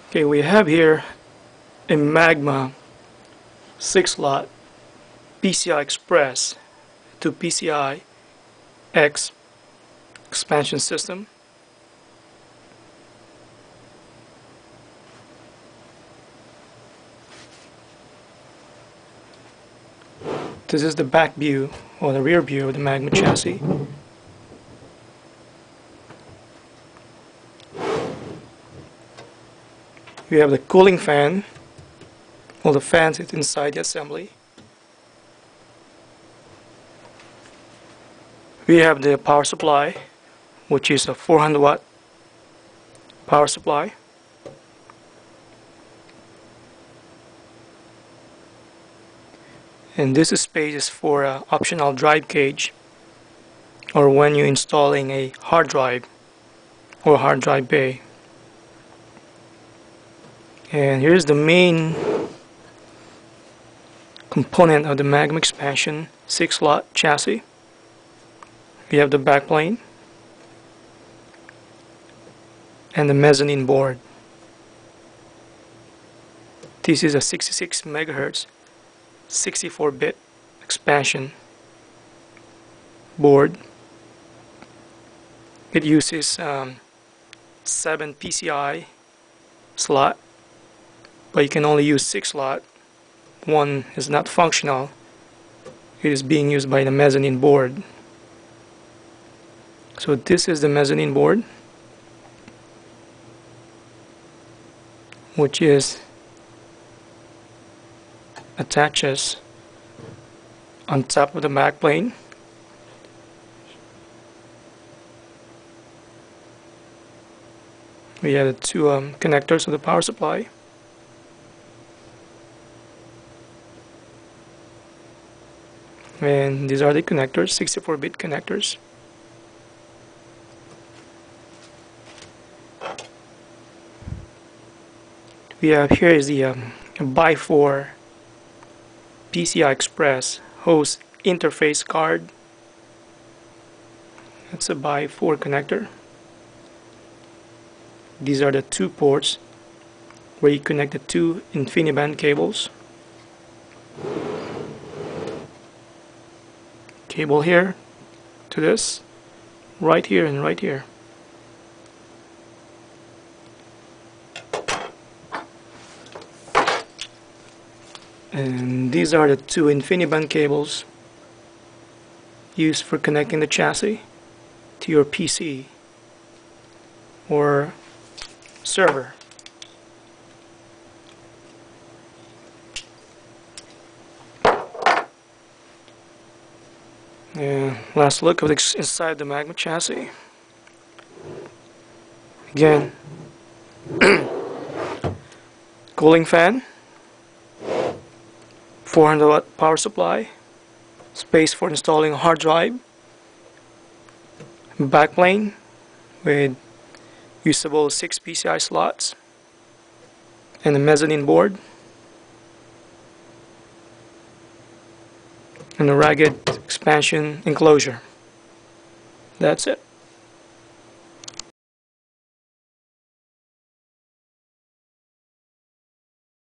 Okay, we have here a Magma 6-slot PCI Express to PCI-X Expansion system. This is the back view or the rear view of the Magma chassis. We have the cooling fan. All the fans is inside the assembly. We have the power supply, which is a 400 watt power supply. And this space is for an optional drive cage, or when you're installing a hard drive or hard drive bay. And here's the main component of the Magma Expansion 6-slot chassis. We have the backplane and the mezzanine board. This is a 66 megahertz 64-bit expansion board. It uses 7 PCI slot, but you can only use 6 slot. One is not functional. It is being used by the mezzanine board. So this is the mezzanine board, which attaches on top of the backplane. We have the two connectors of the power supply. And these are the connectors, 64-bit connectors. We have here is the by-4 PCI Express host interface card. That's a by-4 connector. These are the two ports where you connect the two InfiniBand cables. Cable here to this, right here and right here. And these are the two InfiniBand cables used for connecting the chassis to your PC or server. And last look of inside the Magma chassis. Again, cooling fan, 400 watt power supply, space for installing a hard drive, backplane with usable 6 PCI slots, and a mezzanine board, and a ragged expansion enclosure. That's it.